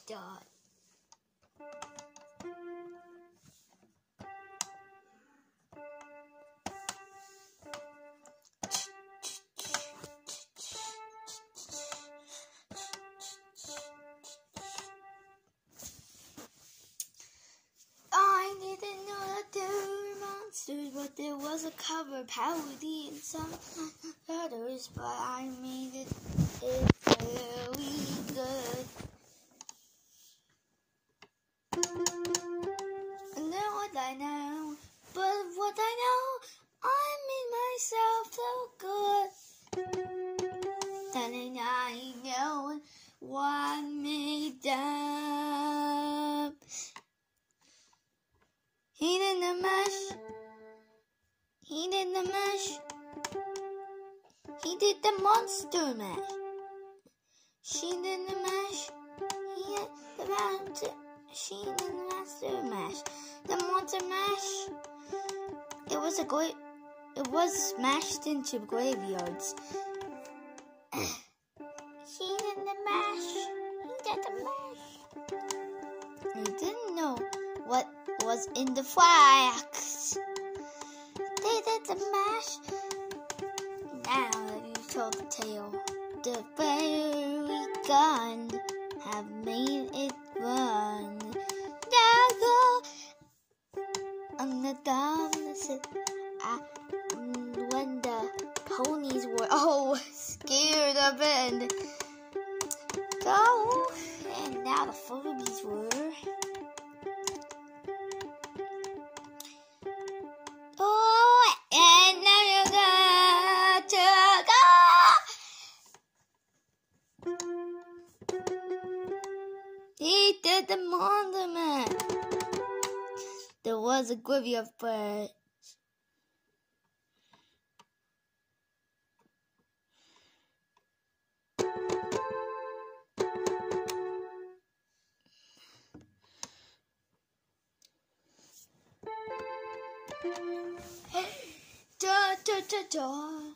start. I didn't know that there were monsters, but there was a cover parody and some others, but I made it very good. And then what I know, but what I know, I made myself so good. And I know what made up. He did the mash. He did the mash. He did the monster mash. She did the mash. He did the monster. She did the monster mash. The monster mash. It was smashed into graveyards. She did the mash. He did the mash. He didn't know what was in the flax. They did the mash. Now that you told the tale, the fairy gun have made it run. Now go on the darkness. When the ponies were all scared of it. Go, and now the Furbies were. Oh, and now you got to go. He did the Monster Man. There was a graveyard bird. Da da da da.